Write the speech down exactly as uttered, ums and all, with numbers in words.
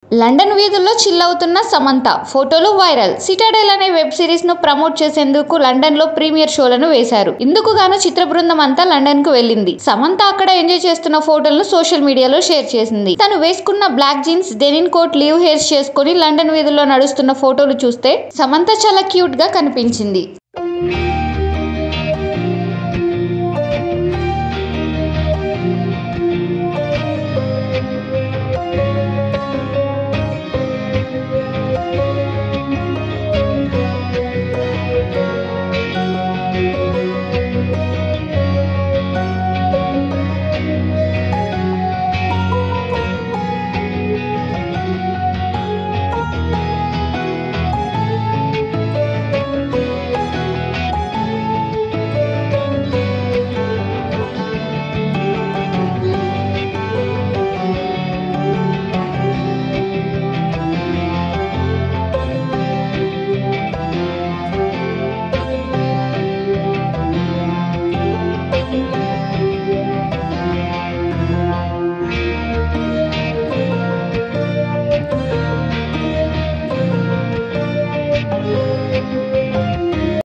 London వీధుల్లో chill అవుతున్న సమంత ఫోటోలు వైరల్. సిటాడెల్ అనే వెబ్ సిరీస్ ను ప్రమోట్ చేసేందుకు లండన్ లో ప్రీమియర్ షోలను వేశారు. ఇందుకు గాను చిత్ర బృందం అంతా లండన్ కు వెళ్లింది. సమంత అక్కడ ఎంజాయ్ చేస్తున్న ఫోటోలను సోషల్ మీడియాలో షేర్ చేసింది. తను వేసుకున్న black jeans, denim coat, leave hairs చేసుకుని లండన్ వీధుల్లో నడుస్తున్న ఫోటోలు చూస్తే సమంత చాలా క్యూట్ గా కనిపించింది.